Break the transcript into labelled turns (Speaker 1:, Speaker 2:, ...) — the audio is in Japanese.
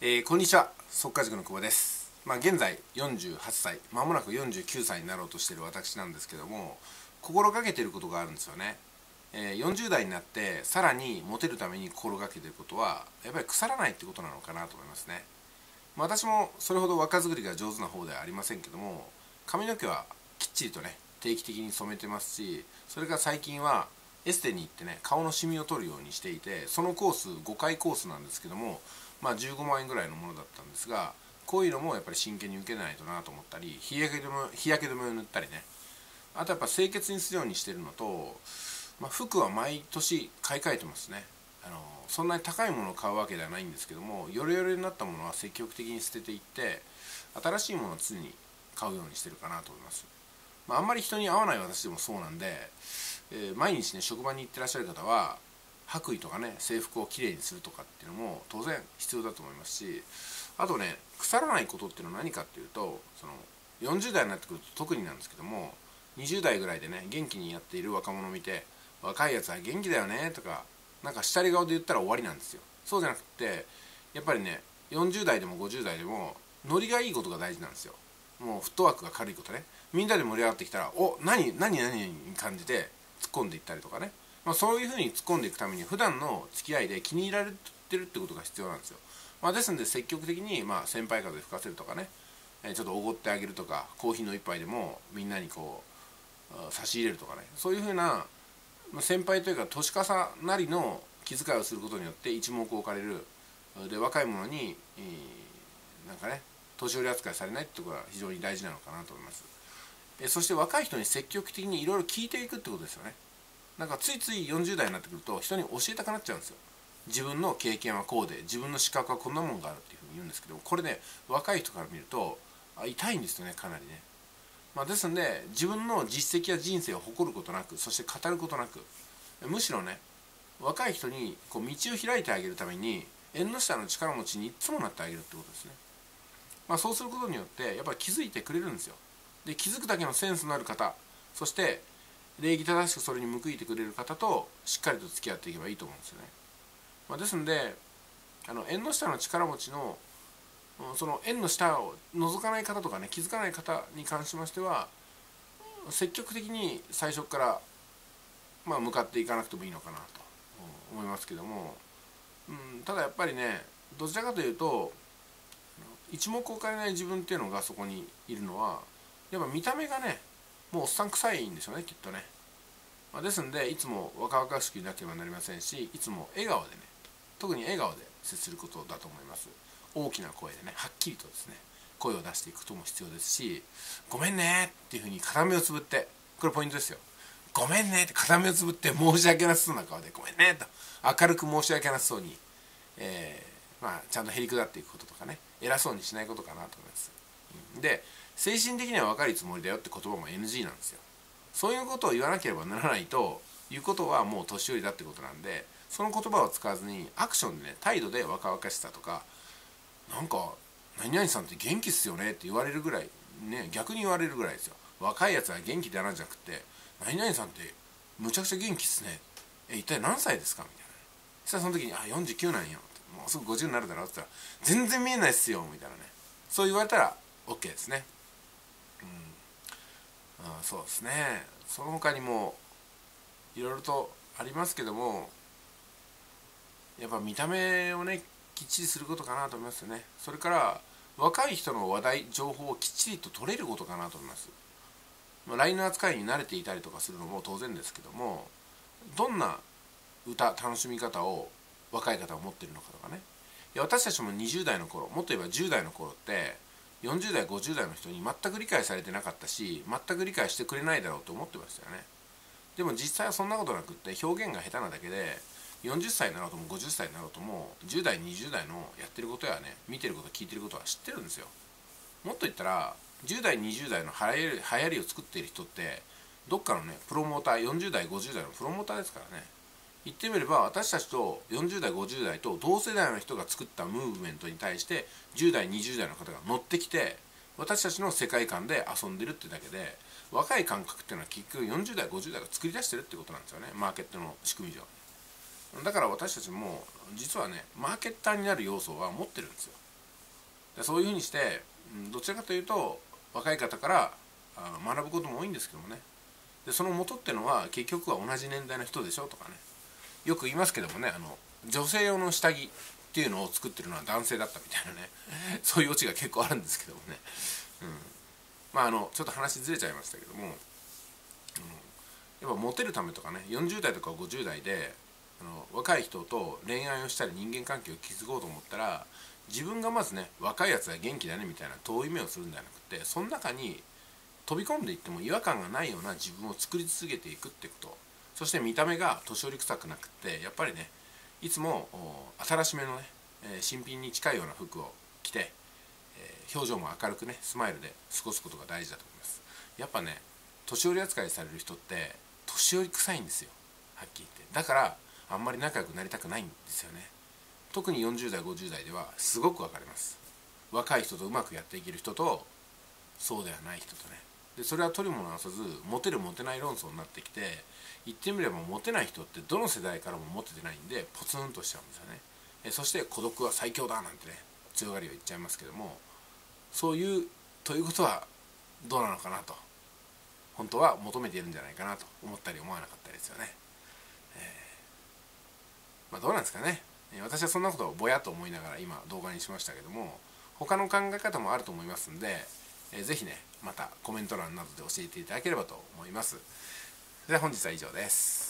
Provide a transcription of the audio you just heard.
Speaker 1: こんにちは、速稼塾の久保です。現在48歳、まもなく49歳になろうとしている私なんですけども、心がけていることがあるんですよね。40代になってさらにモテるために心がけていることは、やっぱり腐らないってことなのかなと思いますね。私もそれほど若作りが上手な方ではありませんけども、髪の毛はきっちりとね、定期的に染めてますし、それから最近はエステに行ってね、顔のシミを取るようにしていて、そのコース5回コースなんですけども、15万円ぐらいのものだったんですが、こういうのもやっぱり真剣に受けないとなと思ったり、日焼け止めを塗ったりね、あとやっぱ清潔にするようにしてるのと、服は毎年買い替えてますね。そんなに高いものを買うわけではないんですけども、ヨレヨレになったものは積極的に捨てていって、新しいものを常に買うようにしてるかなと思います。あんまり人に合わない私でもそうなんで、毎日ね、職場に行ってらっしゃる方は白衣とかね、制服をきれいにするとかっていうのも当然必要だと思いますし、あとね、腐らないことっていうのは何かっていうと、40代になってくると特になんですけども、20代ぐらいでね、元気にやっている若者を見て、若いやつは元気だよねとか、なんか下り顔で言ったら終わりなんですよ。そうじゃなくて、やっぱりね、40代でも50代でもノリがいいことが大事なんですよ。もうフットワークが軽いことね。みんなで盛り上がってきたら、何に感じて突っ込んでいったりとかね、そういうふうに突っ込んでいくために普段の付き合いで気に入られてるってことが必要なんですよ。ですので積極的に先輩風吹かせるとかね、ちょっとおごってあげるとか、コーヒーの一杯でもみんなにこう差し入れるとかね、そういうふうな先輩というか年重なりの気遣いをすることによって一目置かれる。で、若い者に、なんかね、年寄り扱いされないってことが非常に大事なのかなと思います。そして若い人に積極的にいろいろ聞いていくってことですよね。なんかついつい40代になってくると人に教えたくなっちゃうんですよ。自分の経験はこうで、自分の資格はこんなもんがあるっていうふうに言うんですけど、これね、若い人から見ると痛いんですよね、かなりね。ですので、自分の実績や人生を誇ることなく、そして語ることなく、むしろね、若い人にこう道を開いてあげるために縁の下の力持ちにいつもなってあげるってことですね。そうすることによってやっぱり気づいてくれるんですよ。で、気づくだけのセンスのある方、そして礼儀正しくそれに報いてくれる方としっかりと付き合っていけばいいと思うんですよね。ですので、縁の下の力持ちのその縁の下を覗かない方とかね、気づかない方に関しましては、積極的に最初から向かっていかなくてもいいのかなと思いますけども、ただやっぱりね、どちらかというと一目置かれない自分っていうのがそこにいるのは、やっぱ見た目がね、もうおっさん臭いんでしょうね、きっとね。ですんで、いつも若々しくいなければなりませんし、いつも笑顔でね、特に笑顔で接することだと思います。大きな声でね、はっきりとですね、声を出していくことも必要ですし、ごめんねっていうふうに片目をつぶって、これポイントですよ。ごめんねって片目をつぶって申し訳なさそうな顔で、ごめんねと明るく申し訳なさそうに、ちゃんとへりくだっていくこととかね、偉そうにしないことかなと思います。で、精神的には若いつもりだよって言葉も NG なんですよ。そういうことを言わなければならないということはもう年寄りだってことなんで、その言葉を使わずにアクションでね、態度で若々しさとか、なんか何々さんって元気っすよねって言われるぐらいね、逆に言われるぐらいですよ。若いやつは元気だなじゃなくて、何々さんってむちゃくちゃ元気っすね、一体何歳ですかみたいな。そしたらその時に49なんよ、もうすぐ50になるだろって言ったら、全然見えないっすよみたいなね、そう言われたら OK ですね。そうですね。その他にもいろいろとありますけども、やっぱ見た目をね、きっちりすることかなと思いますよね。それから若い人の話題情報をきっちりと取れることかなと思います。LINE の扱いに慣れていたりとかするのも当然ですけども、どんな歌楽しみ方を若い方は持っているのかとかね。私たちも20代の頃、もっと言えば10代の頃って40代50代の人に全く理解されてなかったし、全く理解してくれないだろうと思ってましたよね。でも実際はそんなことなくって、表現が下手なだけで、40歳になろうとも50歳になろうとも10代20代のやってることやね、見てること聞いてることは知ってるんですよ。もっと言ったら10代20代の流行りを作っている人ってどっかのね、プロモーター、40代50代のプロモーターですからね。言ってみれば、私たちと40代50代と同世代の人が作ったムーブメントに対して10代20代の方が乗ってきて、私たちの世界観で遊んでるってだけで、若い感覚っていうのは結局40代50代が作り出してるってことなんですよね、マーケットの仕組み上。だから私たちも実はね、マーケッターになる要素は持ってるんですよ。 でそういうふうにして、どちらかというと若い方から学ぶことも多いんですけどもね。でその元ってのは結局は同じ年代の人でしょとかね、よく言いますけどもね、女性用の下着っていうのを作ってるのは男性だったみたいなねそういうオチが結構あるんですけどもね、ちょっと話ずれちゃいましたけども、やっぱモテるためとかね、40代とか50代で若い人と恋愛をしたり人間関係を築こうと思ったら、自分がまずね、若いやつは元気だねみたいな遠い目をするんじゃなくて、その中に飛び込んでいっても違和感がないような自分を作り続けていくってこと。そして見た目が年寄り臭くなくて、やっぱりね、いつも新しめのね、新品に近いような服を着て、表情も明るくね、スマイルで過ごすことが大事だと思います。やっぱね、年寄り扱いされる人って年寄り臭いんですよ、はっきり言って。だからあんまり仲良くなりたくないんですよね。特に40代50代ではすごく分かります。若い人とうまくやっていける人とそうではない人とね。でそれは取りもなさずモテるモテない論争になってきて、言ってみればモテない人ってどの世代からもモテてないんでポツンとしちゃうんですよね。そして孤独は最強だなんてね、強がりを言っちゃいますけども、そういうということはどうなのかなと、本当は求めているんじゃないかなと思ったり思わなかったりですよね。どうなんですかね。私はそんなことをぼやっと思いながら今動画にしましたけども、他の考え方もあると思いますんで、ぜひね、またコメント欄などで教えていただければと思います。では本日は以上です。